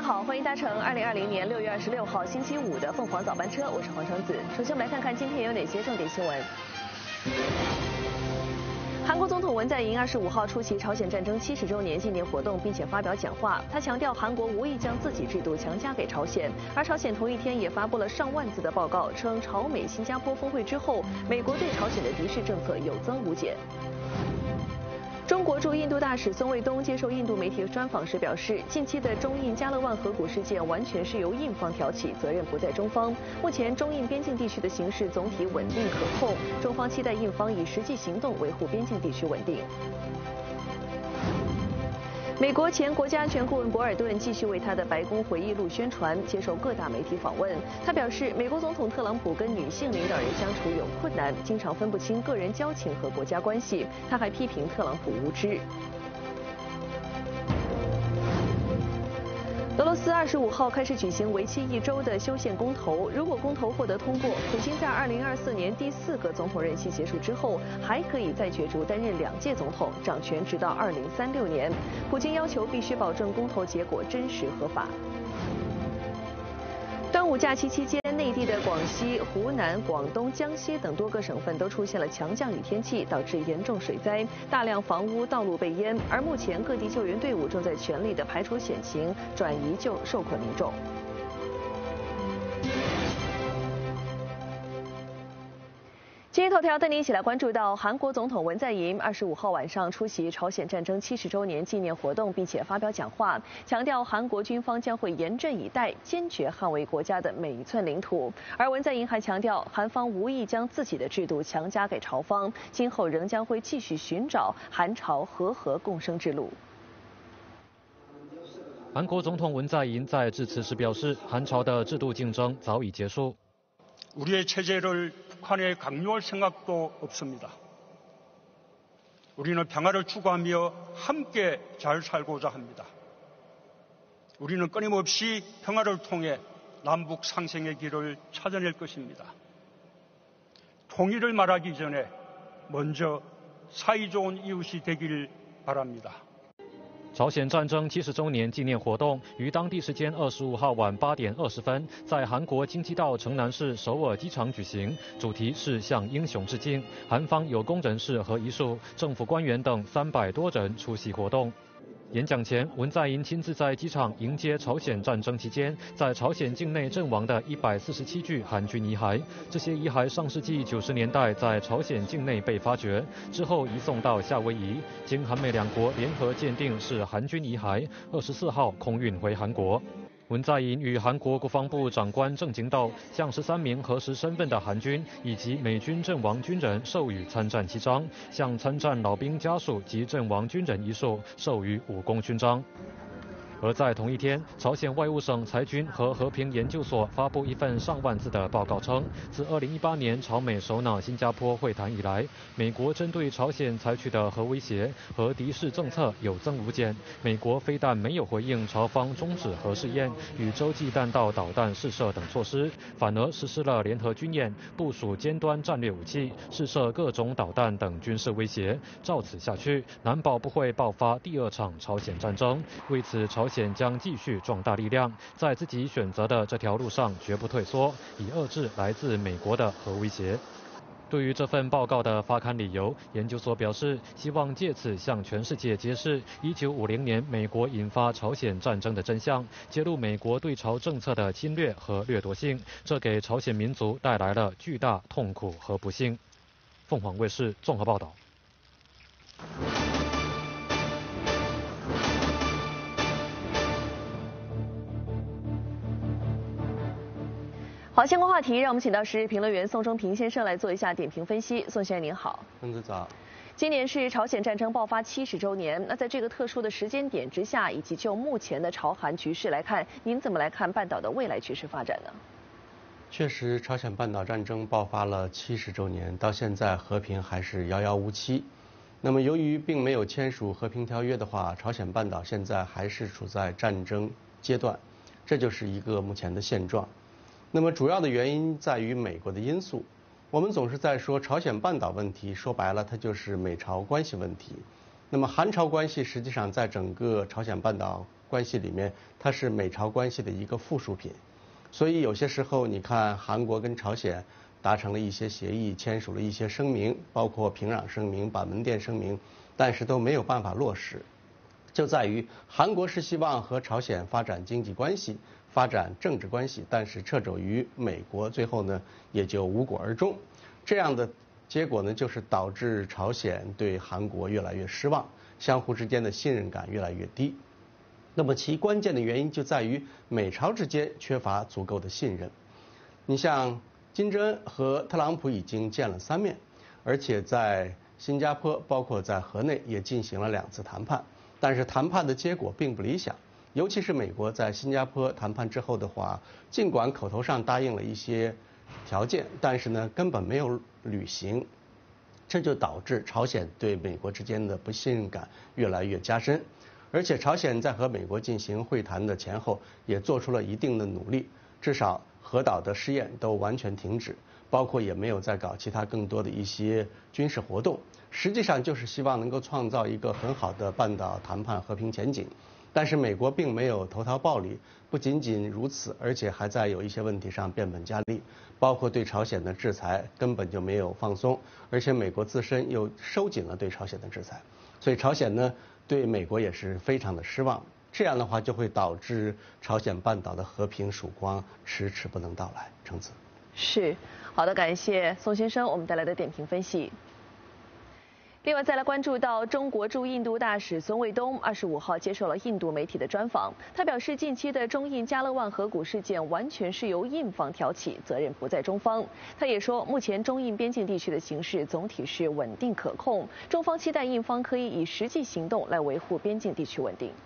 上好，欢迎搭乘2020年6月26号星期五的凤凰早班车，我是黄橙子。首先我们来看看今天有哪些重点新闻。韩国总统文在寅25号出席朝鲜战争70周年纪念活动，并且发表讲话。他强调，韩国无意将自己制度强加给朝鲜。而朝鲜同一天也发布了上万字的报告，称朝美新加坡峰会之后，美国对朝鲜的敌视政策有增无减。中国驻印度大使宋卫东接受印度媒体专访时表示，近期的中印加勒万河谷事件完全是由印方挑起，责任不在中方。目前中印边境地区的形势总体稳定可控，中方期待印方以实际行动维护边境地区稳定。美国前国家安全顾问博尔顿继续为他的白宫回忆录宣传，接受各大媒体访问。他表示，美国总统特朗普跟女性领导人相处有困难，经常分不清个人交情和国家关系。他还批评特朗普无知。俄罗斯25号开始举行为期1周的修宪公投，如果公投获得通过，普京在2024年第4个总统任期结束之后，还可以再角逐担任2届总统，掌权直到2036年。普京要求必须保证公投结果真实合法。端午假期期间，内地的广西、湖南、广东、江西等多个省份都出现了强降雨天气，导致严重水灾，大量房屋、道路被淹。而目前各地救援队伍正在全力地排除险情，转移受困民众。今日头条带您一起来关注到，韩国总统文在寅25号晚上出席朝鲜战争70周年纪念活动，并且发表讲话，强调韩国军方将会严阵以待，坚决捍卫国家的每一寸领土。而文在寅还强调，韩方无意将自己的制度强加给朝方，今后仍将会继续寻找韩朝和和共生之路。 韩国总统文在寅在致辞时表示，韩朝的制度竞争早已结束。 우리의 체제를 북한에 강요할 생각도 없습니다. 우리는 평화를 추구하며 함께 잘 살고자 합니다. 우리는 끊임없이 평화를 통해 남북 상생의 길을 찾아낼 것입니다. 통일을 말하기 전에 먼저 사이좋은 이웃이 되길 바랍니다. 朝鲜战争70周年纪念活动于当地时间25号晚8点20分，在韩国京畿道城南市首尔机场举行，主题是向英雄致敬。韩方有工人士和遗属、政府官员等300多人出席活动。演讲前，文在寅亲自在机场迎接朝鲜战争期间在朝鲜境内阵亡的147具韩军遗骸。这些遗骸上世纪90年代在朝鲜境内被发掘，之后移送到夏威夷，经韩美2国联合鉴定是韩军遗骸，24号空运回韩国。文在寅与韩国国防部长官郑景道向13名核实身份的韩军以及美军阵亡军人授予参战旗章，向参战老兵家属及阵亡军人遗属授予武功勋章。而在同一天，朝鲜外务省裁军和和平研究所发布一份上万字的报告称，自2018年朝美首脑新加坡会谈以来，美国针对朝鲜采取的核威胁和敌视政策有增无减。美国非但没有回应朝方终止核试验与洲际弹道导弹试射等措施，反而实施了联合军演，部署尖端战略武器，试射各种导弹等军事威胁。照此下去，难保不会爆发第2场朝鲜战争。为此，朝鲜将继续壮大力量，在自己选择的这条路上绝不退缩，以遏制来自美国的核威胁。对于这份报告的发刊理由，研究所表示，希望借此向全世界揭示1950年美国引发朝鲜战争的真相，揭露美国对朝政策的侵略和掠夺性，这给朝鲜民族带来了巨大痛苦和不幸。凤凰卫视综合报道。 好，相关话题让我们请到时事评论员宋忠平先生来做一下点评分析。宋先生您好。 孙子早。 今年是朝鲜战争爆发70周年，那在这个特殊的时间点之下，以及就目前的朝韩局势来看，您怎么来看半岛的未来局势发展呢？ 确实，朝鲜半岛战争爆发了70周年，到现在和平还是遥遥无期。那么，由于并没有签署和平条约的话，朝鲜半岛现在还是处在战争阶段，这就是一个目前的现状。那么主要的原因在于美国的因素。我们总是在说朝鲜半岛问题，说白了它就是美朝关系问题。那么韩朝关系实际上在整个朝鲜半岛关系里面，它是美朝关系的一个附属品。所以有些时候，你看韩国跟朝鲜达成了一些协议，签署了一些声明，包括平壤声明、板门店声明，但是都没有办法落实，就在于韩国是希望和朝鲜发展经济关系、发展政治关系，但是掣肘于美国，最后呢也就无果而终。这样的结果呢，就是导致朝鲜对韩国越来越失望，相互之间的信任感越来越低。那么其关键的原因就在于美朝之间缺乏足够的信任。你像金正恩和特朗普已经见了3面，而且在新加坡包括在河内也进行了2次谈判，但是谈判的结果并不理想。尤其是美国在新加坡谈判之后的话，尽管口头上答应了一些条件，但是呢根本没有履行，这就导致朝鲜对美国之间的不信任感越来越加深。而且朝鲜在和美国进行会谈的前后也做出了一定的努力，至少核岛的试验都完全停止，包括也没有再搞其他更多的一些军事活动，实际上就是希望能够创造一个很好的半岛谈判和平前景。但是美国并没有投桃报李，不仅仅如此，而且还在有一些问题上变本加厉，包括对朝鲜的制裁根本就没有放松，而且美国自身又收紧了对朝鲜的制裁，所以朝鲜呢对美国也是非常的失望。这样的话就会导致朝鲜半岛的和平曙光迟迟不能到来。程子。 是，好的，感谢宋先生我们带来的点评分析。另外，再来关注到中国驻印度大使孙卫东25号接受了印度媒体的专访，他表示，近期的中印加勒万河谷事件完全是由印方挑起，责任不在中方。他也说，目前中印边境地区的形势总体是稳定可控，中方期待印方可以以实际行动来维护边境地区稳定。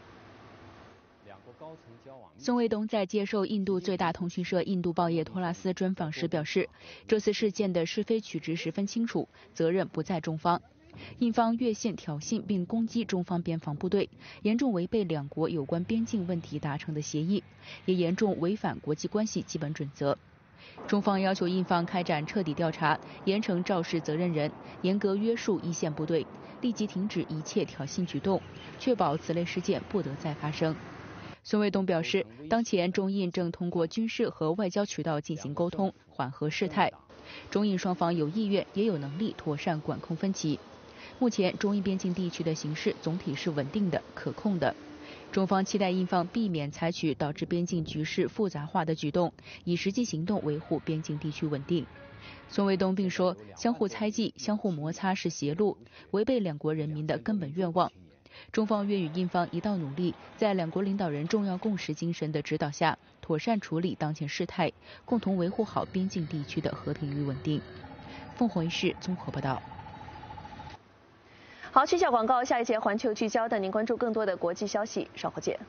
孙卫东在接受印度最大通讯社印度报业托拉斯专访时表示，这次事件的是非曲直十分清楚，责任不在中方。印方越线挑衅并攻击中方边防部队，严重违背两国有关边境问题达成的协议，也严重违反国际关系基本准则。中方要求印方开展彻底调查，严惩肇事责任人，严格约束一线部队，立即停止一切挑衅举动，确保此类事件不得再发生。孙卫东表示，当前中印正通过军事和外交渠道进行沟通，缓和事态。中印双方有意愿也有能力妥善管控分歧。目前中印边境地区的形势总体是稳定的、可控的。中方期待印方避免采取导致边境局势复杂化的举动，以实际行动维护边境地区稳定。孙卫东并说，相互猜忌、相互摩擦是邪路，违背两国人民的根本愿望。中方愿与印方一道努力，在两国领导人重要共识精神的指导下，妥善处理当前事态，共同维护好边境地区的和平与稳定。凤凰卫视综合报道。 好，去小广告，下一节环球聚焦带您关注更多的国际消息，稍后见。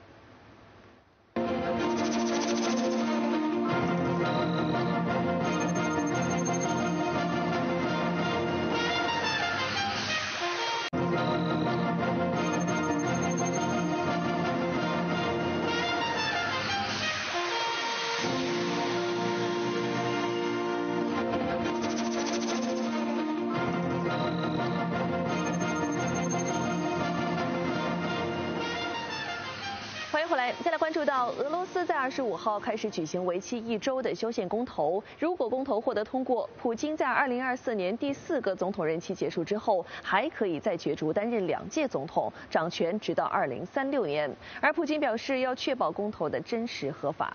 再来关注到俄罗斯在25号开始举行为期1周的修宪公投，如果公投获得通过，普京在2024年第4个总统任期结束之后，还可以再角逐担任2届总统，掌权直到2036年。而普京表示要确保公投的真实合法。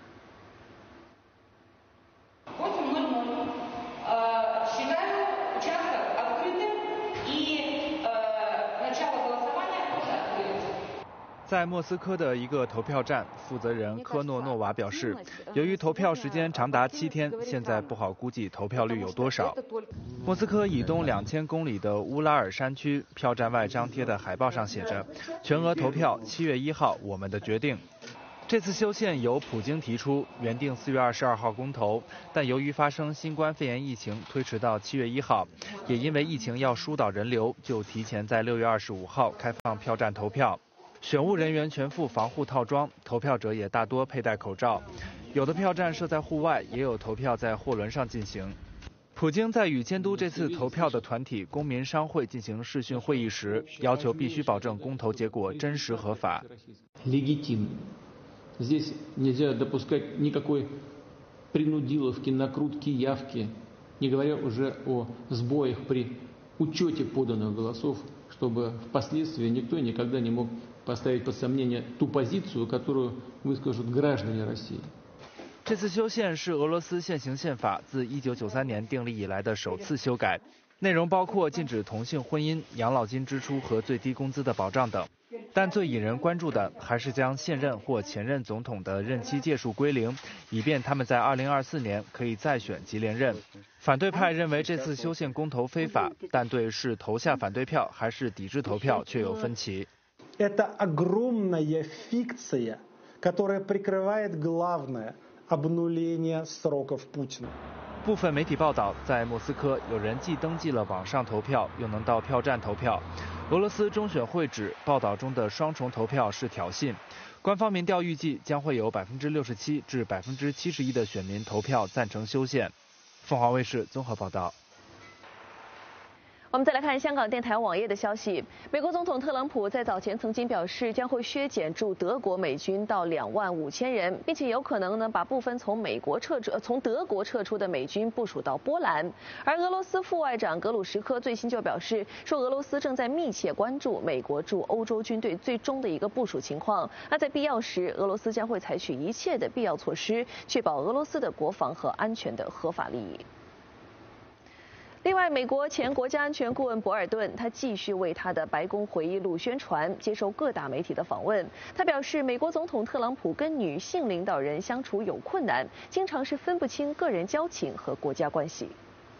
在莫斯科的一个投票站，负责人科诺诺娃表示，由于投票时间长达7天，现在不好估计投票率有多少。莫斯科以东2000公里的乌拉尔山区，票站外张贴的海报上写着“全俄投票，7月1号，我们的决定”。这次修宪由普京提出，原定4月22号公投，但由于发生新冠肺炎疫情，推迟到7月1号。也因为疫情要疏导人流，就提前在6月25号开放票站投票。选务人员全副防护套装，投票者也大多佩戴口罩。有的票站设在户外，也有投票在货轮上进行。普普京在与监督这次投票的团体公民商会进行视讯会议时，要求必须保证公投结果真实合法。 Здесь нельзя допускать никакой принудиловки, накрутки, явки, не говоря уже о сбоях при учете поданных голосов, чтобы впоследствии никто и никогда не мог поставить под сомнение ту позицию, которую выскажут граждане России. 这次修宪是俄罗斯现行宪法自1993年订立以来的首次修改，内容包括禁止同性婚姻、养老金支出和最低工资的保障等。但最引人关注的还是将现任或前任总统的任期届数归零，以便他们在2024年可以再选及连任。反对派认为这次修宪公投非法，但对是投下反对票还是抵制投票却有分歧。 Это огромная фикция, которая прикрывает главное обнуление сроков Путина. 部分媒体报道，在莫斯科有人既登记了网上投票，又能到票站投票。俄罗斯中选会指报道中的双重投票是挑衅。官方民调预计将会有67%至71%的选民投票赞成修宪。凤凰卫视综合报道。 我们再来看香港电台网页的消息，美国总统特朗普在早前曾经表示将会削减驻德国美军到25000人，并且有可能呢把部分从德国撤出的美军部署到波兰。而俄罗斯副外长格鲁什科最新就表示说，俄罗斯正在密切关注美国驻欧洲军队最终的一个部署情况。那在必要时，俄罗斯将会采取一切的必要措施，确保俄罗斯的国防和安全的合法利益。另外，美国前国家安全顾问博尔顿，他继续为他的白宫回忆录宣传，接受各大媒体的访问。他表示，美国总统特朗普跟女性领导人相处有困难，经常是分不清个人交情和国家关系。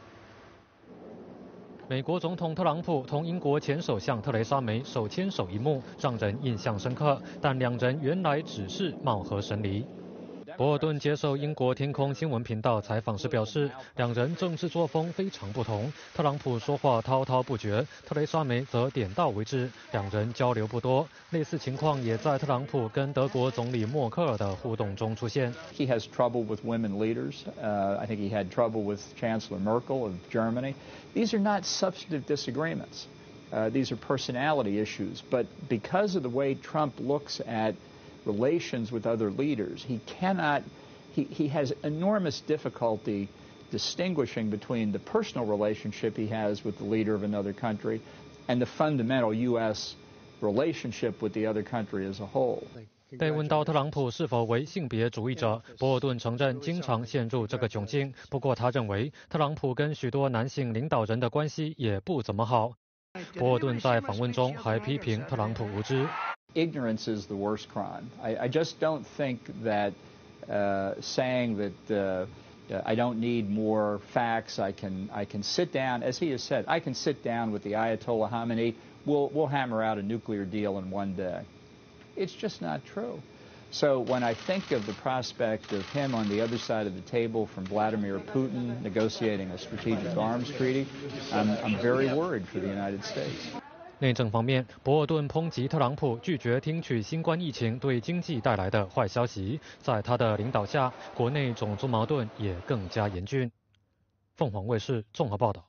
美国总统特朗普同英国前首相特蕾莎梅手牵手一幕，让人印象深刻，但两人原来只是貌合神离。博尔顿接受英国天空新闻频道采访时表示，两人政治作风非常不同。特朗普说话滔滔不绝，特蕾莎梅则点到为止，两人交流不多。类似情况也在特朗普跟德国总理默克尔的互动中出现。 He has trouble with women leaders. I think he had trouble with Chancellor Merkel of Germany. These are not substantive disagreements. These are personality issues. But because of the way Trump looks at relations with other leaders, he has enormous difficulty distinguishing between the personal relationship he has with the leader of another country and the fundamental U.S. relationship with the other country as a whole. 被问到特朗普是否为性别主义者，博尔顿承认经常陷入这个窘境。不过他认为，特朗普跟许多男性领导人的关系也不怎么好。博尔顿在访问中还批评特朗普无知。 Ignorance is the worst crime. I just don't think that saying that I don't need more facts. I can sit down, as he has said, I can sit down with the Ayatollah Khamenei. We'll hammer out a nuclear deal in one day. It's just not true. So when I think of the prospect of him on the other side of the table from Vladimir Putin negotiating a strategic arms treaty, I'm very worried for the United States. 内政方面，博尔顿抨击特朗普拒绝听取新冠疫情对经济带来的坏消息。在他的领导下，国内种族矛盾也更加严峻。凤凰卫视综合报道。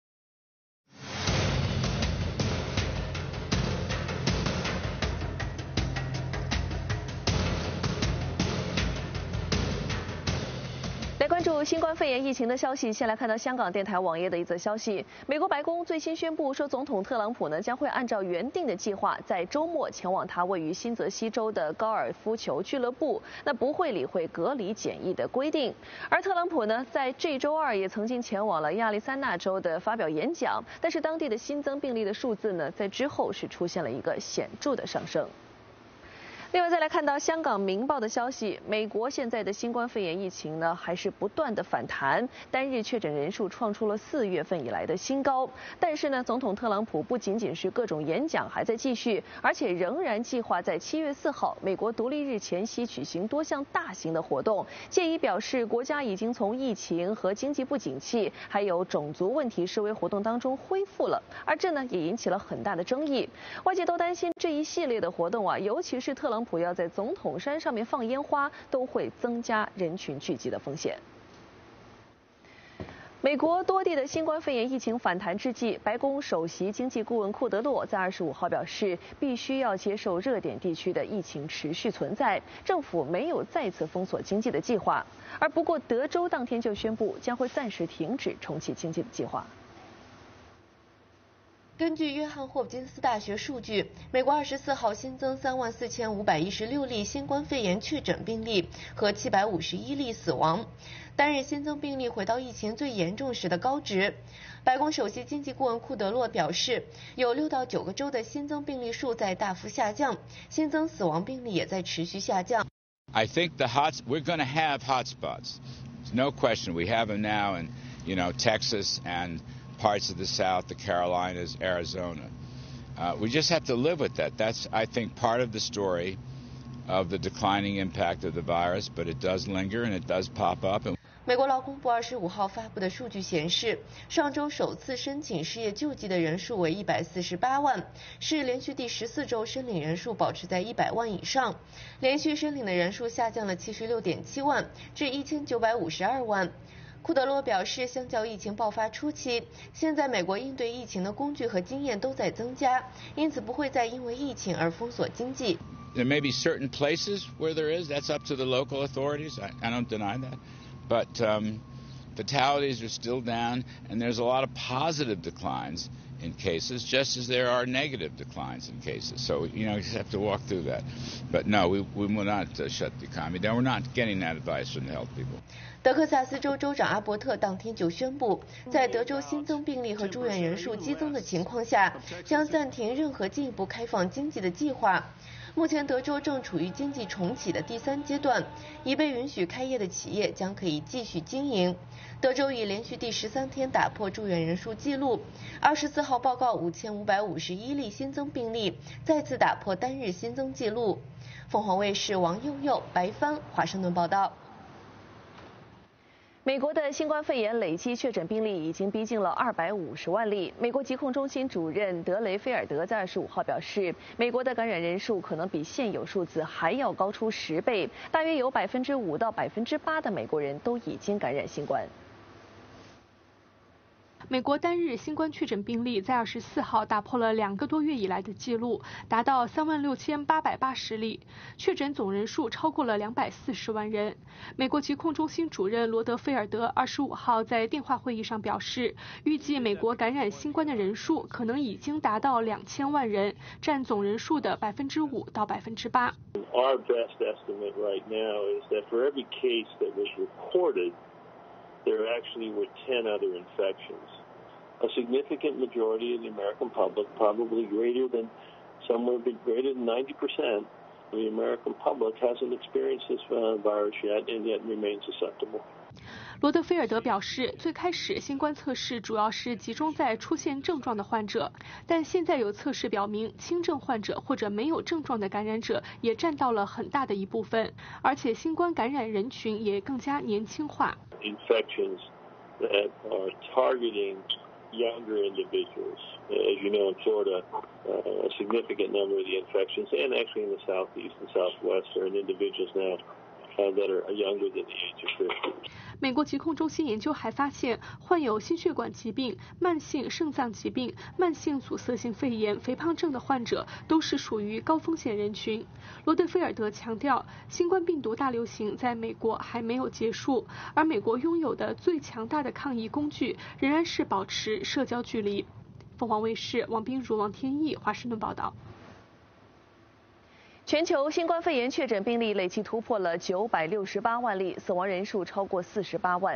来关注新冠肺炎疫情的消息，先来看到香港电台网页的一则消息。美国白宫最新宣布说，总统特朗普呢将会按照原定的计划，在周末前往他位于新泽西州的高尔夫球俱乐部，那不会理会隔离检疫的规定。而特朗普呢，在这周二也曾经前往了亚利桑那州的发表演讲，但是当地的新增病例的数字呢，在之后是出现了一个显著的上升。另外，再来看到香港《明报》的消息，美国现在的新冠肺炎疫情呢，还是不断的反弹，单日确诊人数创出了4月份以来的新高。但是呢，总统特朗普不仅仅是各种演讲还在继续，而且仍然计划在7月4号美国独立日前夕举行多项大型的活动，借以表示国家已经从疫情和经济不景气，还有种族问题示威活动当中恢复了。而这呢，也引起了很大的争议，外界都担心这一系列的活动啊，尤其是特朗普要在总统山上面放烟花，都会增加人群聚集的风险。 美国多地的新冠肺炎疫情反弹之际，白宫首席经济顾问库德洛在25号表示，必须要接受热点地区的疫情持续存在，政府没有再次封锁经济的计划。而不过，德州当天就宣布将会暂时停止重启经济的计划。 根据约翰霍普金斯大学数据，美国24号新增34516例新冠肺炎确诊病例和751例死亡，单日新增病例回到疫情最严重时的高值。白宫首席经济顾问库德洛表示，有6到9个州的新增病例数在大幅下降，新增死亡病例也在持续下降。 I think we're going to have hotspots. No question, we have them now in, Texas and parts of the South, the Carolinas, Arizona. We just have to live with that. That's, I think, part of the story of the declining impact of the virus, but it does linger and it does pop up. 美国劳工部25号发布的数据显示，上周首次申请失业救济的人数为148万，是连续第14周申领人数保持在100万以上，连续申领的人数下降了76.7万，至1952万。库德洛表示，相较疫情爆发初期，现在美国应对疫情的工具和经验都在增加，因此不会再因为疫情而封锁经济。 There may be certain places where there is. That's up to the local authorities. I don't deny that. But fatalities are still down, and there's a lot of positive declines in cases, just as there are negative declines in cases. So, you just have to walk through that. But no, we will not shut the economy down. We're not getting that advice from the health people. 德克萨斯州州长阿伯特当天就宣布，在德州新增病例和住院人数激增的情况下，将暂停任何进一步开放经济的计划。目前，德州正处于经济重启的第3阶段，已被允许开业的企业将可以继续经营。德州已连续第13天打破住院人数纪录，24号报告5551例新增病例，再次打破单日新增纪录。凤凰卫视王佑佑、白帆华盛顿报道。 美国的新冠肺炎累计确诊病例已经逼近了250万例。美国疾控中心主任德雷菲尔德在25号表示，美国的感染人数可能比现有数字还要高出10倍，大约有5%到8%的美国人都已经感染新冠。 美国单日新冠确诊病例在24号打破了2个多月以来的记录，达到36880例，确诊总人数超过了240万人。美国疾控中心主任罗德菲尔德25号在电话会议上表示，预计美国感染新冠的人数可能已经达到2000万人，占总人数的5%到8%。 Our best estimate right now is that for every case that was reported, there actually were 10 other infections. A significant majority of the American public, probably greater than 90% of the American public hasn't experienced this virus yet and yet remains susceptible. 罗德菲尔德表示，最开始新冠测试主要是集中在出现症状的患者，但现在有测试表明，轻症患者或者没有症状的感染者也占到了很大的一部分，而且新冠感染人群也更加年轻化。 Infections that are targeting younger individuals. As you know, in Florida, a significant number of the infections, and actually in the southeast and southwest, are in individuals now that are younger than the age of 50. 美国疾控中心研究还发现，患有心血管疾病、慢性肾脏疾病、慢性阻塞性肺炎、肥胖症的患者都是属于高风险人群。罗德菲尔德强调，新冠病毒大流行在美国还没有结束，而美国拥有的最强大的抗疫工具仍然是保持社交距离。凤凰卫视王彬如、王天意华盛顿报道。 全球新冠肺炎确诊病例累计突破了968万例，死亡人数超过48万。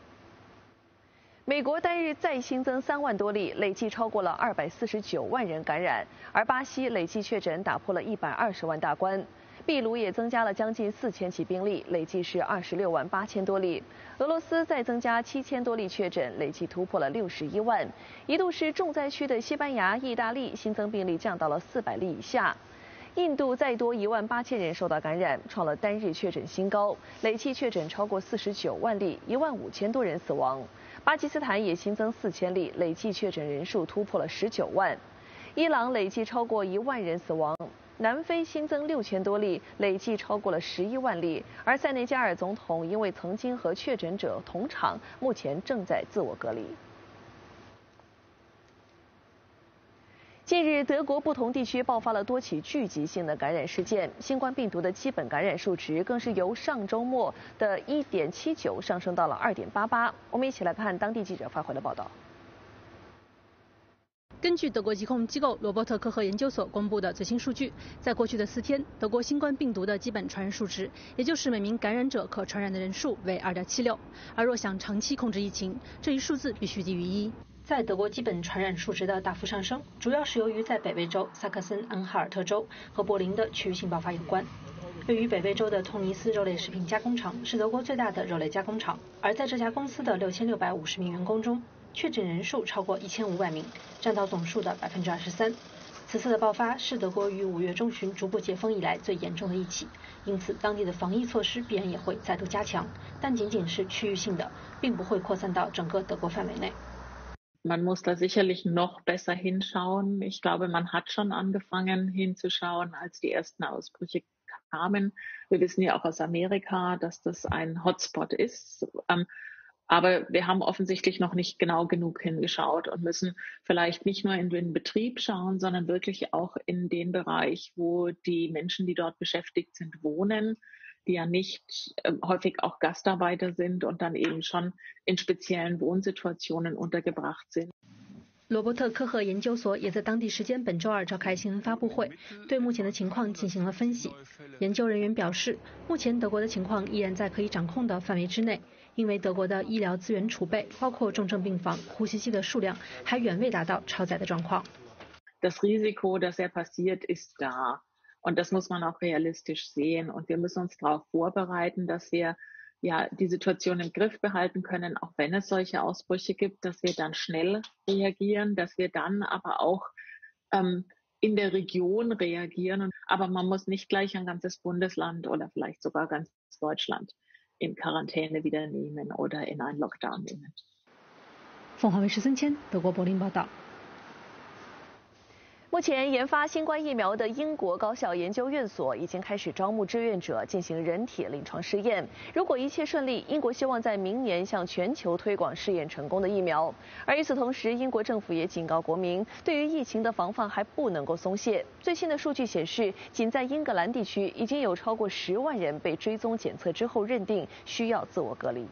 美国单日再新增3万多例，累计超过了249万人感染，而巴西累计确诊打破了120万大关。秘鲁也增加了将近4000起病例，累计是26万8000多例。俄罗斯再增加7000多例确诊，累计突破了61万。一度是重灾区的西班牙、意大利新增病例降到了400例以下。印度再多18000人受到感染，创了单日确诊新高，累计确诊超过49万例，15000多人死亡。巴基斯坦也新增4000例，累计确诊人数突破了19万。伊朗累计超过1万人死亡。 南非新增6000多例，累计超过了11万例。而塞内加尔总统因为曾经和确诊者同场，目前正在自我隔离。近日，德国不同地区爆发了多起聚集性的感染事件，新冠病毒的基本感染数值更是由上周末的1.79上升到了2.88。我们一起来看当地记者发回的报道。 根据德国疾控机构罗伯特科赫研究所公布的最新数据，在过去的4天，德国新冠病毒的基本传染数值，也就是每名感染者可传染的人数为2.76。而若想长期控制疫情，这一数字必须低于1。在德国基本传染数值的大幅上升，主要是由于在北威州、萨克森安哈尔特州和柏林的区域性爆发有关。位于北威州的托尼斯肉类食品加工厂是德国最大的肉类加工厂，而在这家公司的6650名员工中，确诊人数超过1500名，占到总数的23%。此次的爆发是德国于5月中旬逐步解封以来最严重的一起，因此当地的防疫措施必然也会再度加强，但仅仅是区域性的，并不会扩散到整个德国范围内。 Man muss da sicherlich noch besser hinschauen. Ich glaube, man hat schon angefangen hinzuschauen, als die ersten Ausbrüche kamen. Wir wissen ja auch aus Amerika, dass das ein Hotspot ist. Aber wir haben offensichtlich noch nicht genau genug hingeschaut und müssen vielleicht nicht nur in den Betrieb schauen, sondern wirklich auch in den Bereich, wo die Menschen, die dort beschäftigt sind, wohnen, die ja nicht häufig auch Gastarbeiter sind und dann eben schon in speziellen Wohnsituationen untergebracht sind. 罗伯特科赫研究所也在当地时间本周2召开新闻发布会，对目前的情况进行了分析。研究人员表示，目前德国的情况依然在可以掌控的范围之内，因为德国的医疗资源储备，包括重症病房、呼吸器的数量，还远未达到超载的状况。 Das Risiko, dass er passiert, ist da. Und das muss man auch realistisch sehen. Und wir müssen uns darauf vorbereiten, dass wir ja die Situation im Griff behalten können, auch wenn es solche Ausbrüche gibt, dass wir dann schnell reagieren, dass wir dann aber auch in der Region reagieren. Aber man muss nicht gleich ein ganzes Bundesland oder vielleicht sogar ganz Deutschland in Quarantäne wieder nehmen oder in einen Lockdown nehmen. 凤凰卫视3000，德国柏林报道。 目前研发新冠疫苗的英国高校研究院所已经开始招募志愿者进行人体临床试验。如果一切顺利，英国希望在明年向全球推广试验成功的疫苗。而与此同时，英国政府也警告国民，对于疫情的防范还不能够松懈。最新的数据显示，仅在英格兰地区已经有超过10万人被追踪检测之后认定需要自我隔离。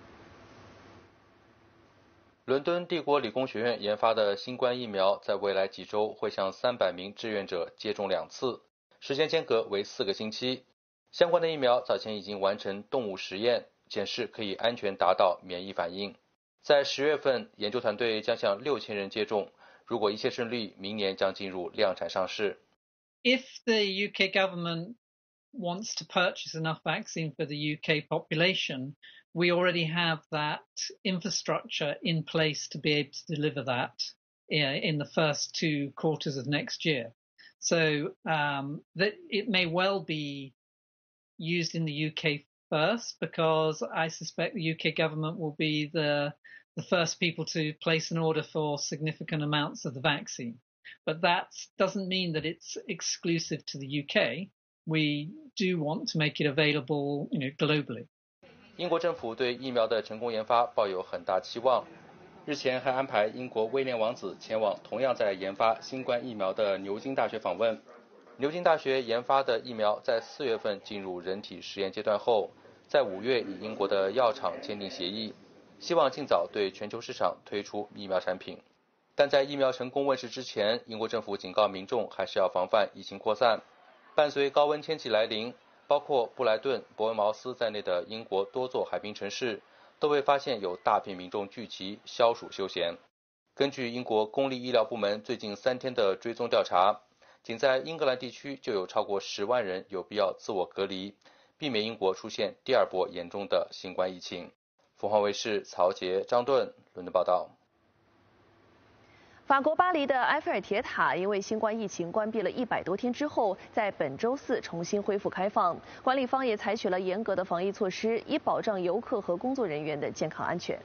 伦敦帝国理工学院研发的新冠疫苗在未来几周会向300名志愿者接种2次，时间间隔为4个星期。相关的疫苗早前已经完成动物实验，显示可以安全达到免疫反应。在10月份，研究团队将向6000人接种，如果一切顺利，明年将进入量产上市。 If the UK government wants to purchase enough vaccine for the UK population, we already have that infrastructure in place to be able to deliver that in the first 2 quarters of next year. So that it may well be used in the UK first, because I suspect the UK government will be the first people to place an order for significant amounts of the vaccine. But that doesn't mean that it's exclusive to the UK. We do want to make it available, globally. 英国政府对疫苗的成功研发抱有很大期望，日前还安排英国威廉王子前往同样在研发新冠疫苗的牛津大学访问。牛津大学研发的疫苗在4月份进入人体实验阶段后，在5月与英国的药厂签订协议，希望尽早对全球市场推出疫苗产品。但在疫苗成功问世之前，英国政府警告民众还是要防范疫情扩散。伴随高温天气来临，包括布莱顿、伯恩茅斯在内的英国多座海滨城市都被发现有大批民众聚集消暑休闲。根据英国公立医疗部门最近3天的追踪调查，仅在英格兰地区就有超过10万人有必要自我隔离，避免英国出现第2波严重的新冠疫情。凤凰卫视曹杰、张顿伦敦报道。 法国巴黎的埃菲尔铁塔因为新冠疫情关闭了100多天之后，在本周4重新恢复开放。管理方也采取了严格的防疫措施，以保障游客和工作人员的健康安全。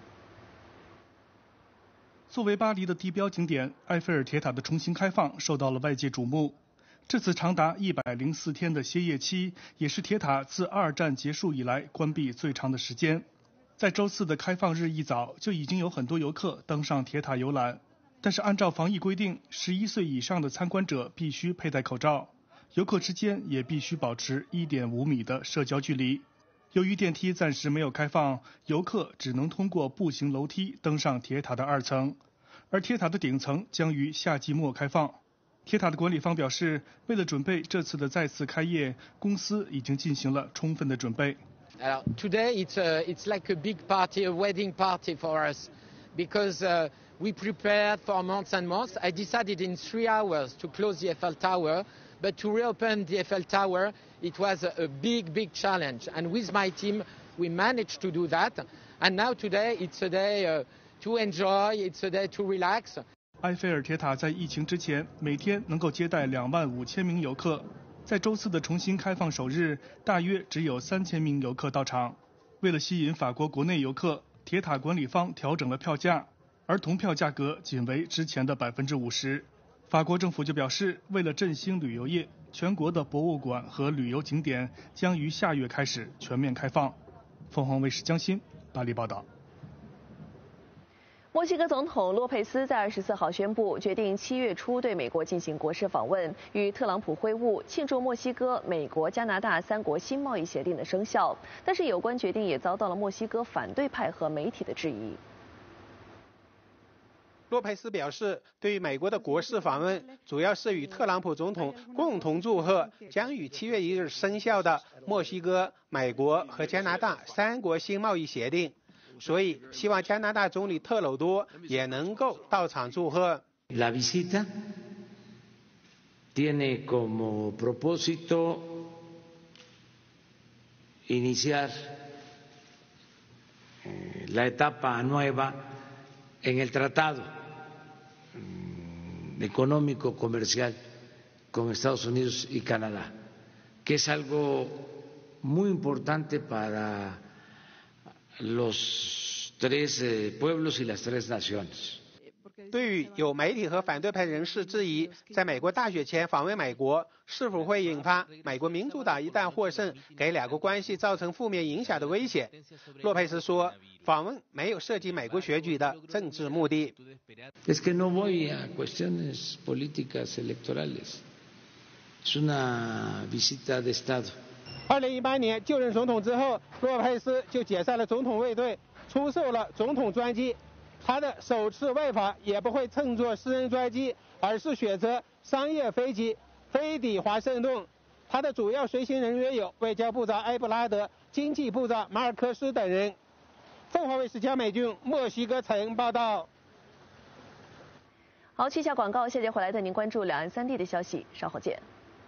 作为巴黎的地标景点，埃菲尔铁塔的重新开放受到了外界瞩目。 这次长达104天的歇业期，也是铁塔自2战结束以来关闭最长的时间。在周4的开放日一早，就已经有很多游客登上铁塔游览。但是按照防疫规定，11岁以上的参观者必须佩戴口罩，游客之间也必须保持1.5米的社交距离。由于电梯暂时没有开放，游客只能通过步行楼梯登上铁塔的2层，而铁塔的顶层将于夏季末开放。铁塔的管理方表示，为了准备这次的再次开业，公司已经进行了充分的准备。 Today it's like a big party, a wedding party for us, because we prepared for months and months. I decided in 3 hours to close the Eiffel Tower, but to reopen the Eiffel Tower, it was a big challenge. And with my team, we managed to do that. And now today, it's a day to enjoy, it's a day to relax. 埃菲尔铁塔在疫情之前每天能够接待25000名游客，在周4的重新开放首日，大约只有3000名游客到场。为了吸引法国国内游客，铁塔管理方调整了票价，而同票价格仅为之前的50%。法国政府就表示，为了振兴旅游业，全国的博物馆和旅游景点将于下月开始全面开放。凤凰卫视江欣巴黎报道。 墨西哥总统洛佩斯在24号宣布，决定7月初对美国进行国事访问，与特朗普会晤，庆祝墨西哥、美国、加拿大3国新贸易协定的生效。但是有关决定也遭到了墨西哥反对派和媒体的质疑。 洛佩斯表示，对于美国的国事访问，主要是与特朗普总统共同祝贺将于7月1日生效的墨西哥、美国和加拿大3国新贸易协定。所以希望加拿大总理特鲁多也能够到场祝贺。 La visita tiene como propósito iniciar la etapa nueva en el tratado económico comercial con Estados Unidos y Canadá, que es algo muy importante para los 3 pueblos y las 3 naciones。 对于有媒体和反对派人士质疑，在美国大选前访问美国是否会引发美国民主党一旦获胜给2国关系造成负面影响的危险，洛佩斯说，访问没有涉及美国选举的政治目的。 Es que no voy a cuestiones políticas electorales. Es una visita de Estado. 2018年就任总统之后，洛佩斯就解散了总统卫队，出售了总统专机。他的首次外访也不会乘坐私人专机，而是选择商业飞机飞抵华盛顿。他的主要随行人员有外交部长埃布拉德、经济部长马尔科斯等人。凤凰卫视江美俊墨西哥城报道。 好，去下广告，下节回来带您关注两岸3地的消息，稍后见。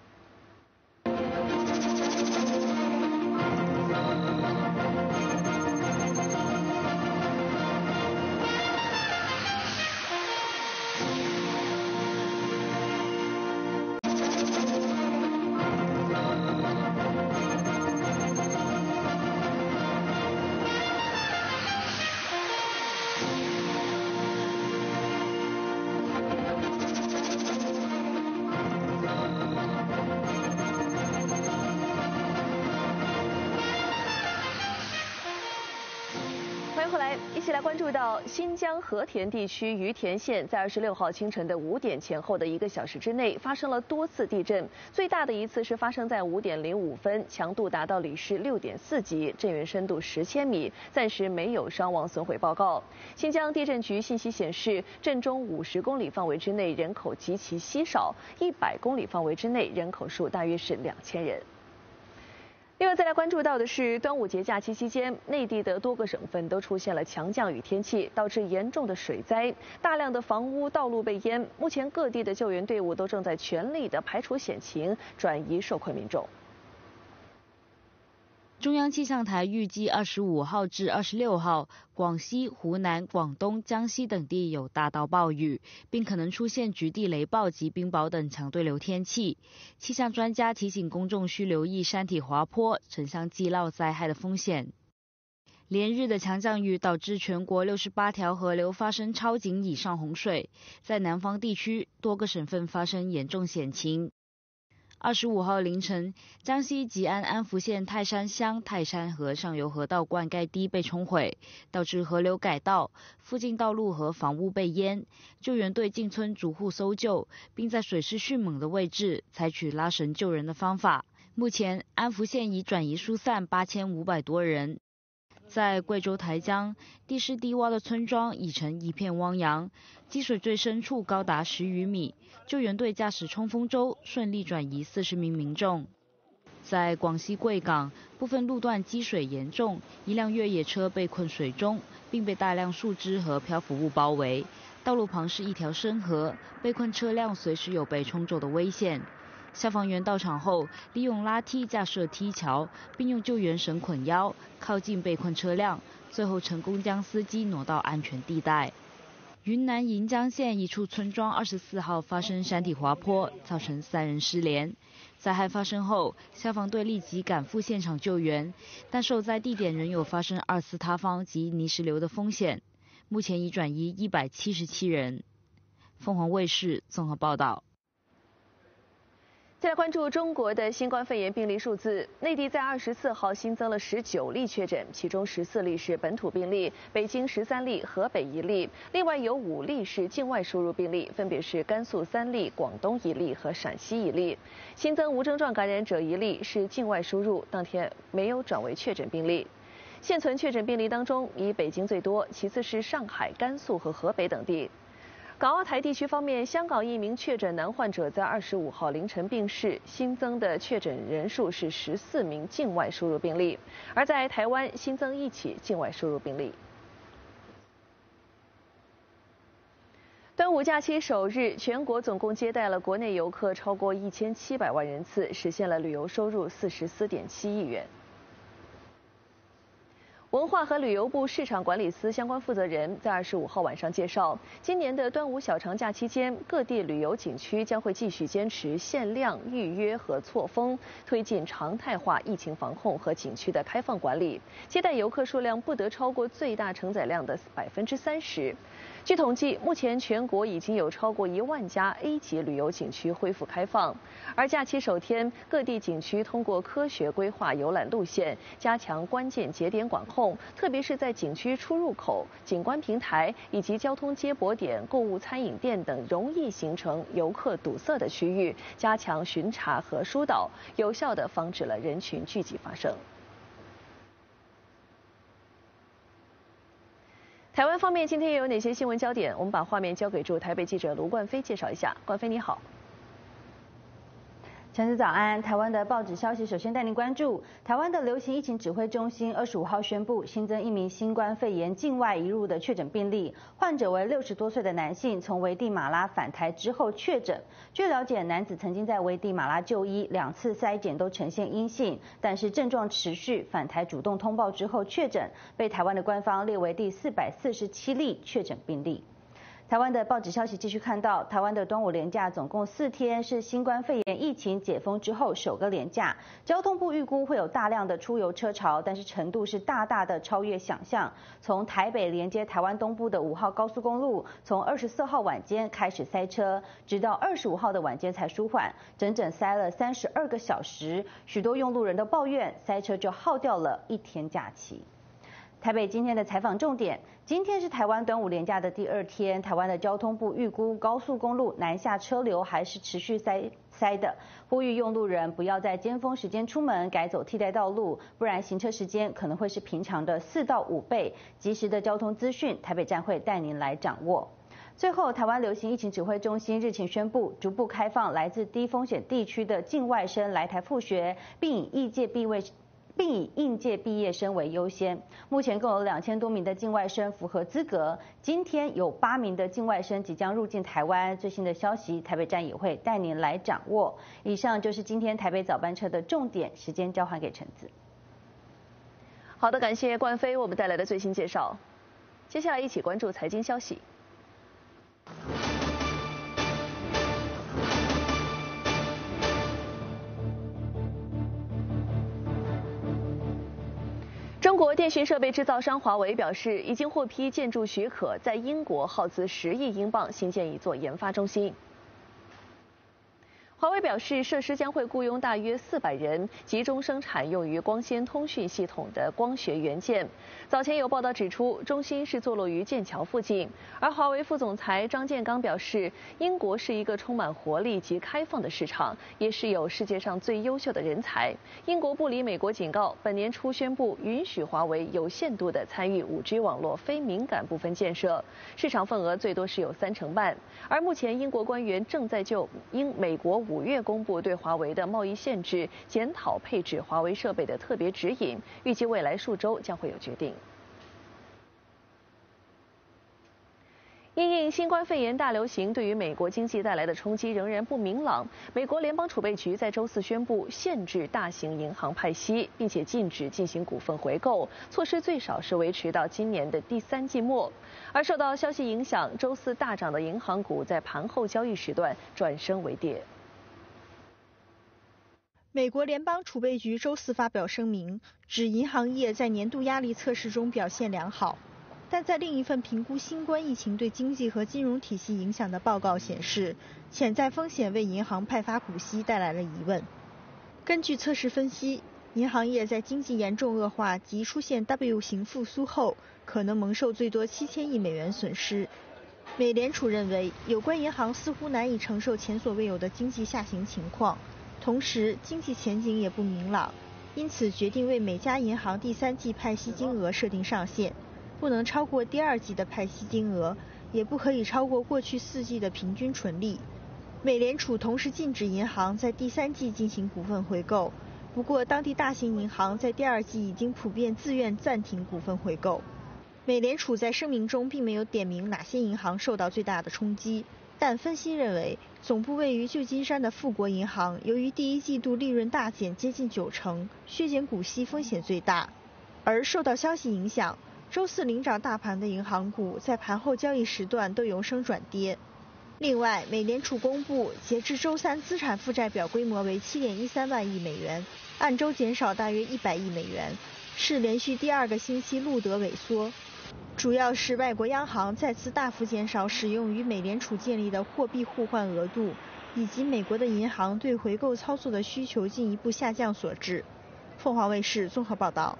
一起来关注到新疆和田地区于田县在26号清晨的5点前后的1个小时之内发生了多次地震，最大的一次是发生在5点05分，强度达到里氏6.4级，震源深度10千米，暂时没有伤亡损毁报告。新疆地震局信息显示，震中50公里范围之内人口极其稀少，100公里范围之内人口数大约是2000人。另外，再来关注到的是，端午节假期期间，内地的多个省份都出现了强降雨天气，导致严重的水灾，大量的房屋、道路被淹。目前各地的救援队伍都正在全力的排除险情，转移受困民众。 中央气象台预计25号至26号，广西、湖南、广东、江西等地有大到暴雨，并可能出现局地雷暴及冰雹等强对流天气。气象专家提醒公众需留意山体滑坡、城乡祭涝灾害的风险。连日的强降雨导致全国68条河流发生超警以上洪水，在南方地区多个省份发生严重险情。 25号凌晨，江西吉安安福县泰山乡泰山河上游河道灌溉堤被冲毁，导致河流改道，附近道路和房屋被淹。救援队进村逐户搜救，并在水势迅猛的位置采取拉绳救人的方法。目前，安福县已转移疏散8500多人。在贵州台江，地势低洼的村庄已成一片汪洋，积水最深处高达10余米。救援队驾驶冲锋舟顺利转移40名民众。在广西贵港，部分路段积水严重，一辆越野车被困水中，并被大量树枝和漂浮物包围。道路旁是一条深河，被困车辆随时有被冲走的危险。消防员到场后，利用拉梯架设梯桥，并用救援绳捆腰，靠近被困车辆，最后成功将司机挪到安全地带。云南盈江县一处村庄24号发生山体滑坡，造成3人失联。灾害发生后，消防队立即赶赴现场救援，但受灾地点仍有发生2次塌方及泥石流的风险。目前已转移177人。凤凰卫视综合报道。 再来关注中国的新冠肺炎病例数字，内地在24号新增了19例确诊，其中14例是本土病例，北京13例，河北1例，另外有5例是境外输入病例，分别是甘肃3例、广东1例和陕西1例。新增无症状感染者1例是境外输入，当天没有转为确诊病例。现存确诊病例当中，以北京最多，其次是上海、甘肃和河北等地。港澳台地区方面，香港一名确诊男患者在25号凌晨病逝，新增的确诊人数是14名境外输入病例，而在台湾新增1起境外输入病例。端午假期首日，全国总共接待了国内游客超过1700万人次，实现了旅游收入44.7亿元。文化和旅游部市场管理司相关负责人在25号晚上介绍，今年的端午小长假期间，各地旅游景区将会继续坚持限量预约和错峰，推进常态化疫情防控和景区的开放管理，接待游客数量不得超过最大承载量的30%。据统计，目前全国已经有超过1万家 A 级旅游景区恢复开放。而假期首天，各地景区通过科学规划游览路线，加强关键节点管控，特别是在景区出入口、景观平台以及交通接驳点、购物餐饮店等容易形成游客堵塞的区域，加强巡查和疏导，有效地防止了人群聚集发生。台湾方面今天又有哪些新闻焦点？我们把画面交给驻台北记者卢冠飞介绍一下。冠飞你好。 陈子早安，台湾的报纸消息首先带您关注，台湾的流行疫情指挥中心25号宣布新增1名新冠肺炎境外移入的确诊病例，患者为60多岁的男性，从危地马拉返台之后确诊。据了解，男子曾经在危地马拉就医，2次筛检都呈现阴性，但是症状持续，返台主动通报之后确诊，被台湾的官方列为第447例确诊病例。台湾的报纸消息继续看到，台湾的端午连假总共4天，是新冠肺炎疫情解封之后首个连假。交通部预估会有大量的出游车潮，但是程度是大大的超越想象。从台北连接台湾东部的5号高速公路，从24号晚间开始塞车，直到25号的晚间才舒缓，整整塞了32个小时。许多用路人都抱怨，塞车就耗掉了1天假期。台北今天的采访重点，今天是台湾端午连假的第2天，台湾的交通部预估高速公路南下车流还是持续塞的，呼吁用路人不要在尖峰时间出门，改走替代道路，不然行车时间可能会是平常的4到5倍。及时的交通资讯，台北站会带您来掌握。最后，台湾流行疫情指挥中心日前宣布，逐步开放来自低风险地区的境外生来台复学，并以应届毕业生为优先。目前共有2000多名的境外生符合资格。今天有8名的境外生即将入境台湾。最新的消息，台北站也会带您来掌握。以上就是今天台北早班车的重点，时间交还给陈子。 好的，感谢冠飞为我们带来的最新介绍。接下来一起关注财经消息。中国电讯设备制造商华为表示，已经获批建筑许可，在英国耗资10亿英镑新建一座研发中心。 华为表示，设施将会雇佣大约400人，集中生产用于光纤通讯系统的光学元件。早前有报道指出，中心是坐落于剑桥附近。而华为副总裁张建刚表示，英国是一个充满活力及开放的市场，也是有世界上最优秀的人才。英国不理美国警告，本年初宣布允许华为有限度的参与5G 网络非敏感部分建设，市场份额最多是有30%半。而目前英国官员正在就美国5月公布对华为的贸易限制，检讨配置华为设备的特别指引，预计未来数周将会有决定。因应新冠肺炎大流行对于美国经济带来的冲击仍然不明朗，美国联邦储备局在周4宣布限制大型银行派息，并且禁止进行股份回购，措施最少是维持到今年的第3季末。而受到消息影响，周4大涨的银行股在盘后交易时段转升为跌。 美国联邦储备局周4发表声明，指银行业在年度压力测试中表现良好。但在另一份评估新冠疫情对经济和金融体系影响的报告显示，潜在风险为银行派发股息带来了疑问。根据测试分析，银行业在经济严重恶化及出现 W 型复苏后，可能蒙受最多7000亿美元损失。美联储认为，有关银行似乎难以承受前所未有的经济下行情况，同时经济前景也不明朗，因此决定为每家银行第3季派息金额设定上限。不能超过第2季的派息金额，也不可以超过过去4季的平均纯利。美联储同时禁止银行在第3季进行股份回购，不过当地大型银行在第2季已经普遍自愿暂停股份回购。美联储在声明中并没有点名哪些银行受到最大的冲击，但分析认为，总部位于旧金山的富国银行由于第1季度利润大减接近90%，削减股息风险最大。而受到消息影响，周4领涨大盘的银行股在盘后交易时段都由升转跌。另外，美联储公布截至周3资产负债表规模为 7.13 万亿美元，按周减少大约100亿美元，是连续第2个星期录得萎缩。主要是外国央行再次大幅减少使用与美联储建立的货币互换额度，以及美国的银行对回购操作的需求进一步下降所致。凤凰卫视综合报道。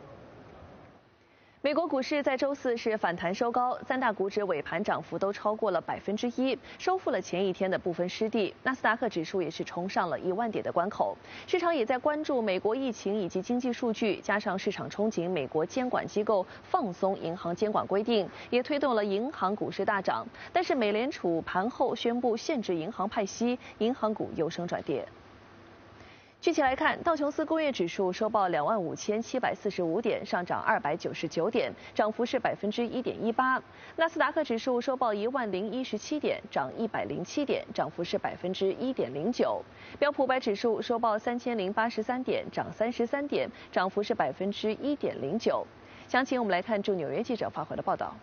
美国股市在周4是反弹收高，3大股指尾盘涨幅都超过了1%，收复了前一天的部分失地。纳斯达克指数也是冲上了1万点的关口。市场也在关注美国疫情以及经济数据，加上市场憧憬美国监管机构放松银行监管规定，也推动了银行股市大涨。但是美联储盘后宣布限制银行派息，银行股由升转跌。具体来看，道琼斯工业指数收报25745点，上涨299点，涨幅是1.18%。纳斯达克指数收报10017点，涨107点，涨幅是1.09%。标普500指数收报3083点，涨33点，涨幅是1.09%。详情我们来看驻纽约记者发回的报道。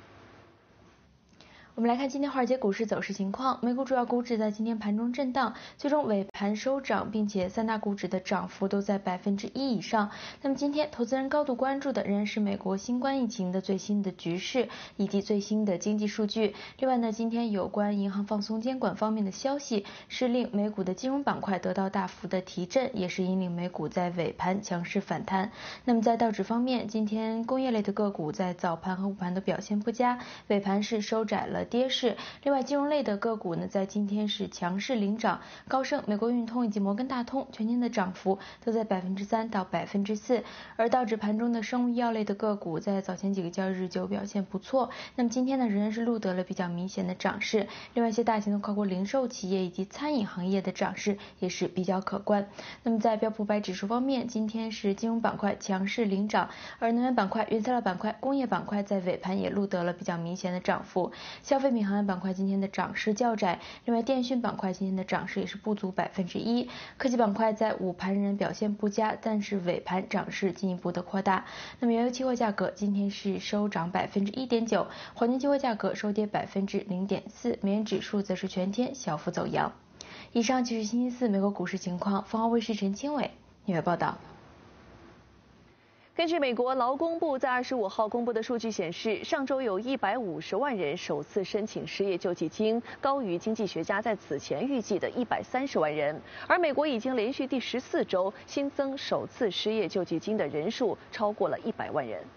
我们来看今天华尔街股市走势情况，美股主要股指在今天盘中震荡，最终尾盘收涨，并且3大股指的涨幅都在1%以上。那么今天投资人高度关注的仍然是美国新冠疫情的最新的局势以及最新的经济数据。另外呢，今天有关银行放松监管方面的消息，是令美股的金融板块得到大幅的提振，也是引领美股在尾盘强势反弹。那么在道指方面，今天工业类的个股在早盘和午盘的表现不佳，尾盘是收窄了跌势。另外金融类的个股呢，在今天是强势领涨，高盛、美国运通以及摩根大通全天的涨幅都在3%到4%。而道指盘中的生物医药类的个股在早前几个交易日就表现不错，那么今天呢仍然是录得了比较明显的涨势。另外一些大型的跨国零售企业以及餐饮行业的涨势也是比较可观。那么在标普500指数方面，今天是金融板块强势领涨，而能源板块、原材料板块、工业板块在尾盘也录得了比较明显的涨幅。消费品行业板块今天的涨势较窄，另外电讯板块今天的涨势也是不足1%。科技板块在午盘仍然表现不佳，但是尾盘涨势进一步的扩大。那么原油期货价格今天是收涨1.9%，黄金期货价格收跌0.4%，美元指数则是全天小幅走阳。以上就是星期四美国股市情况，凤凰卫视陈清伟纽约报道。 根据美国劳工部在25号公布的数据显示，上周有150万人首次申请失业救济金，高于经济学家在此前预计的130万人。而美国已经连续第14周新增首次失业救济金的人数超过了100万人。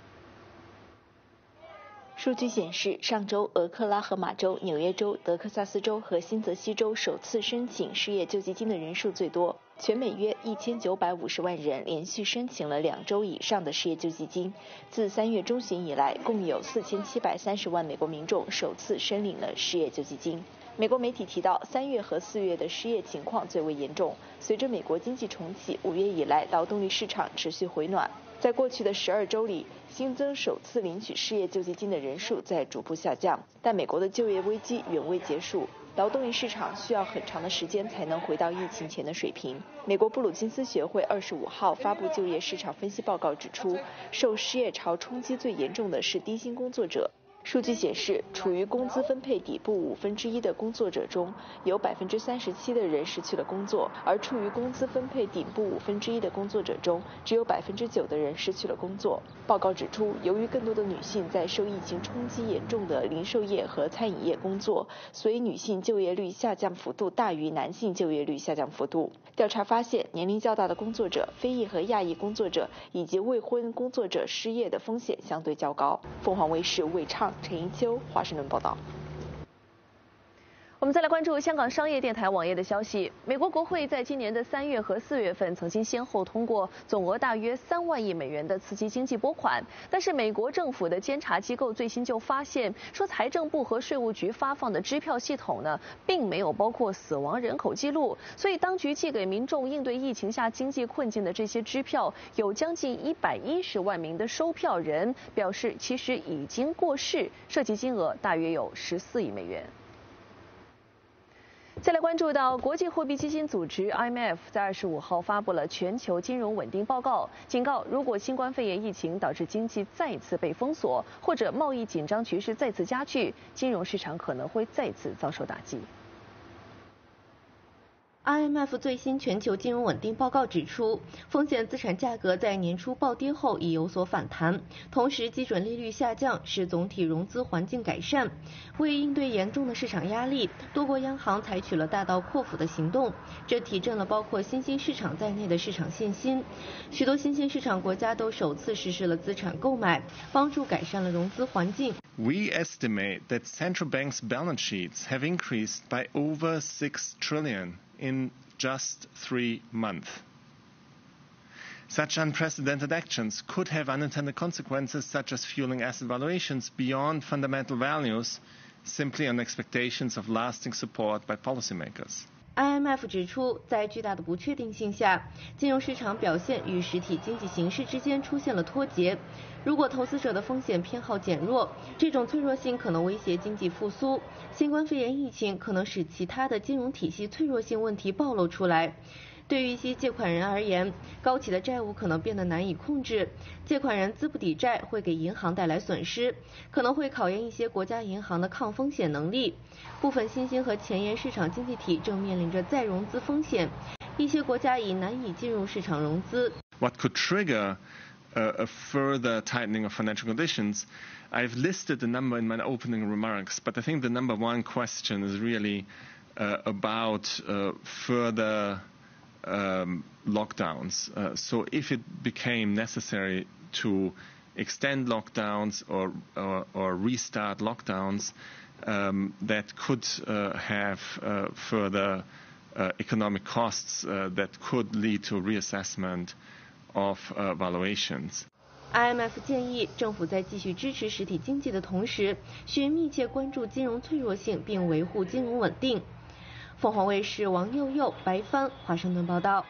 数据显示，上周俄克拉荷马州、纽约州、德克萨斯州和新泽西州首次申请失业救济金的人数最多，全美约1950万人连续申请了2周以上的失业救济金。自3月中旬以来，共有4730万美国民众首次申领了失业救济金。美国媒体提到，3月和4月的失业情况最为严重。随着美国经济重启，5月以来劳动力市场持续回暖。在过去的12周里，新增首次领取失业救济金的人数在逐步下降，但美国的就业危机远未结束，劳动力市场需要很长的时间才能回到疫情前的水平。美国布鲁金斯学会25号发布就业市场分析报告指出，受失业潮冲击最严重的是低薪工作者。数据显示，处于工资分配底部1/5的工作者中，有37%的人失去了工作，而处于工资分配顶部1/5的工作者中，只有9%的人失去了工作。报告指出，由于更多的女性在受疫情冲击严重的零售业和餐饮业工作，所以女性就业率下降幅度大于男性就业率下降幅度。调查发现，年龄较大的工作者、非裔和亚裔工作者以及未婚工作者失业的风险相对较高。凤凰卫视魏畅、陈一秋，华盛顿报道。 我们再来关注香港商业电台网页的消息。美国国会在今年的3月和4月份曾经先后通过总额大约3万亿美元的刺激经济拨款，但是美国政府的监察机构最新就发现，说财政部和税务局发放的支票系统呢，并没有包括死亡人口记录，所以当局寄给民众应对疫情下经济困境的这些支票，有将近110万名的收票人表示其实已经过世，涉及金额大约有14亿美元。再来关注到国际货币基金组织 IMF 在25号发布了全球金融稳定报告，警告如果新冠肺炎疫情导致经济再次被封锁，或者贸易紧张局势再次加剧，金融市场可能会再次遭受打击。 IMF 最新全球金融稳定报告指出，风险资产价格在年初暴跌后已有所反弹，同时基准利率下降使总体融资环境改善。为应对严重的市场压力，多国央行采取了大刀阔斧的行动，这提振了包括新兴市场在内的市场信心。许多新兴市场国家都首次实施了资产购买，帮助改善了融资环境。 We estimate that central banks' balance sheets have increased by over 6 trillion in just 3 months. Such unprecedented actions could have unintended consequences such as fueling asset valuations beyond fundamental values simply on expectations of lasting support by policymakers. IMF 指出，在巨大的不确定性下，金融市场表现与实体经济形势之间出现了脱节。如果投资者的风险偏好减弱，这种脆弱性可能威胁经济复苏。新冠肺炎疫情可能使其他的金融体系脆弱性问题暴露出来。对于一些借款人而言，高企的债务可能变得难以控制，借款人资不抵债会给银行带来损失，可能会考验一些国家银行的抗风险能力。部分新兴和前沿市场经济体正面临着再融资风险，一些国家已难以进入市场融资。 What could trigger a further tightening of financial conditions? I've listed the number in my opening remarks, but I think the number one question is really about further lockdowns. So if it became necessary to extend lockdowns or restart lockdowns, that could have further economic costs that could lead to reassessment of valuations. IMF 建议政府在继续支持实体经济的同时，需密切关注金融脆弱性，并维护金融稳定。凤凰卫视王佑佑、白帆，华盛顿报道。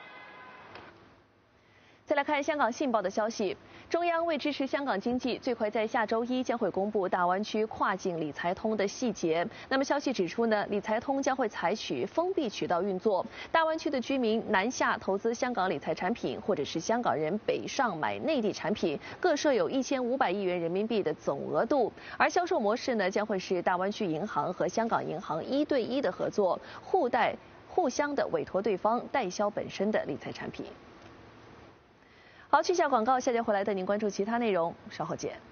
再来看香港信报的消息，中央为支持香港经济，最快在下周一将会公布大湾区跨境理财通的细节。那么消息指出呢，理财通将会采取封闭渠道运作，大湾区的居民南下投资香港理财产品，或者是香港人北上买内地产品，各设有1500亿元人民币的总额度。而销售模式呢，将会是大湾区银行和香港银行1对1的合作，互相的委托对方代销本身的理财产品。 好，去下广告，下节回来带您关注其他内容，稍后见。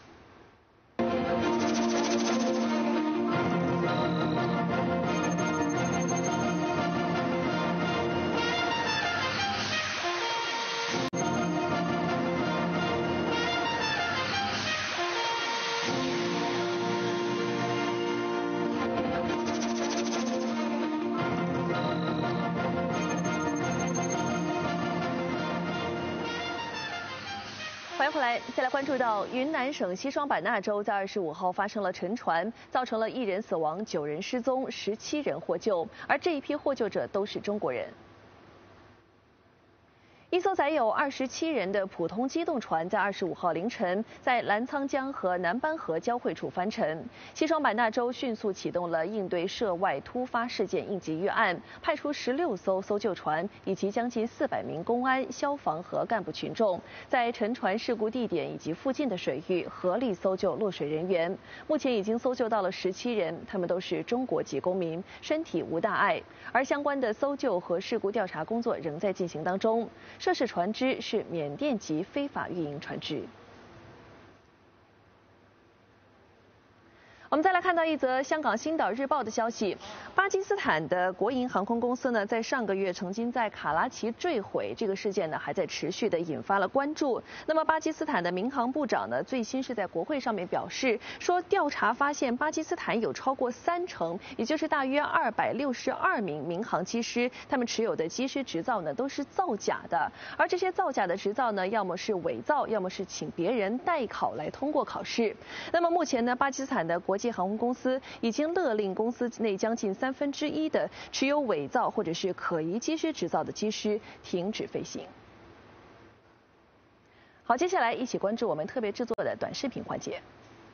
欢迎回来，再来关注到云南省西双版纳州在25号发生了沉船，造成了1人死亡、9人失踪、17人获救，而这一批获救者都是中国人。一艘载有27人的普通机动船在25号凌晨在澜沧江和南班河交汇处翻沉。西双版纳州迅速启动了应对涉外突发事件应急预案，派出16艘搜救船以及将近400名公安、消防和干部群众，在沉船事故地点以及附近的水域合力搜救落水人员。目前已经搜救到了17人，他们都是中国籍公民，身体无大碍。而相关的搜救和事故调查工作仍在进行当中。涉事船只是缅甸籍非法运营船只。我们再来看到一则香港《星岛日报》的消息，巴基斯坦的国营航空公司呢，在上个月曾经在卡拉奇坠毁，这个事件呢还在持续的引发了关注。那么巴基斯坦的民航部长呢，最新是在国会上面表示说，调查发现巴基斯坦有超过30%，也就是大约262名民航机师，他们持有的机师执照呢都是造假的，而这些造假的执照呢，要么是伪造，要么是请别人代考来通过考试。那么目前呢，巴基斯坦的国际航空公司已经勒令公司内将近1/3的持有伪造或者是可疑机师执照的机师停止飞行。好，接下来一起关注我们特别制作的短视频环节。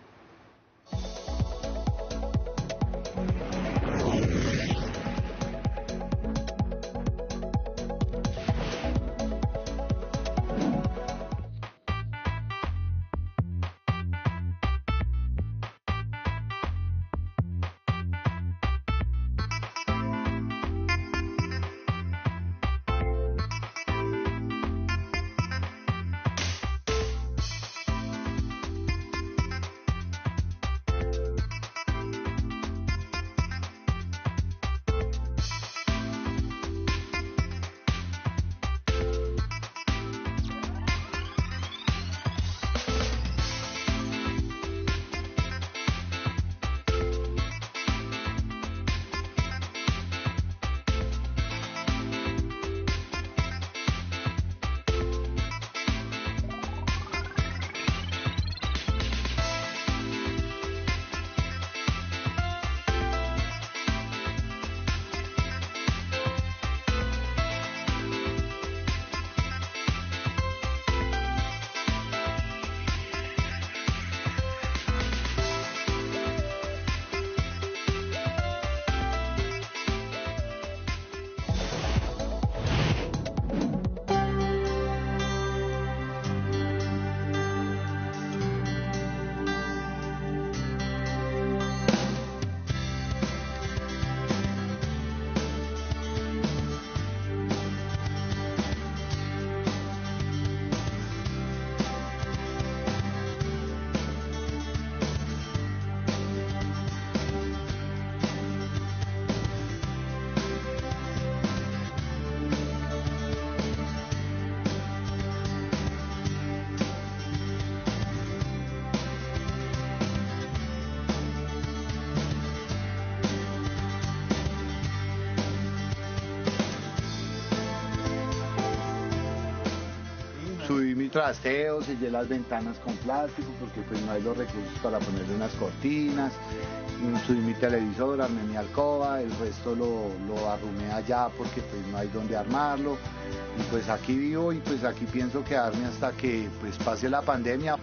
Subí mi trasteo, sellé las ventanas con plástico porque pues no hay los recursos para ponerle unas cortinas, subí mi televisor, armé mi alcoba, el resto lo arrumé allá porque pues no hay donde armarlo y pues aquí vivo y pues aquí pienso quedarme hasta que pues pase la pandemia.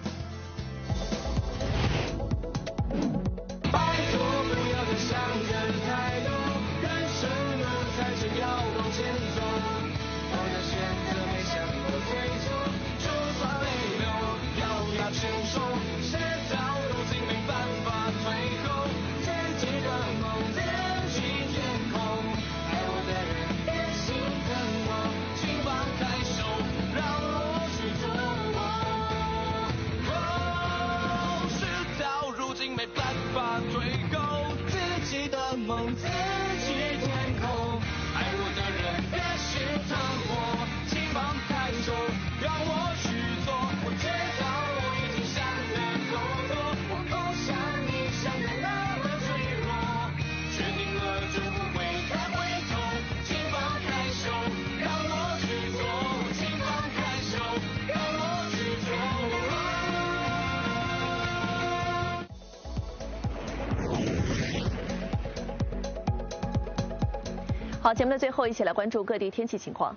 好，节目的最后，一起来关注各地天气情况。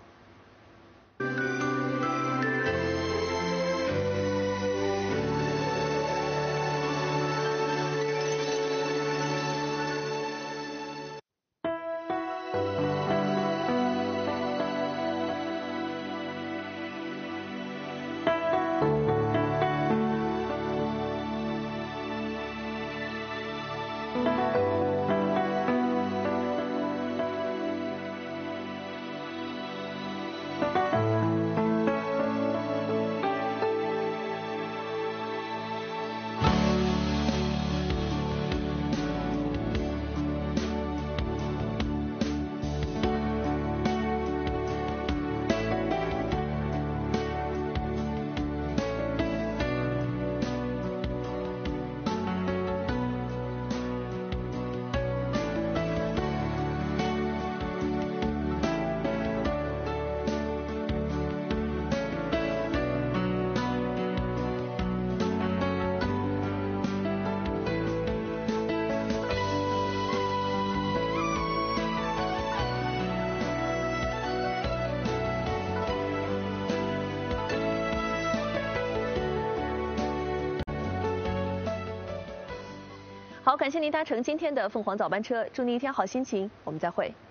好，感谢您搭乘今天的凤凰早班车，祝您一天好心情，我们再会。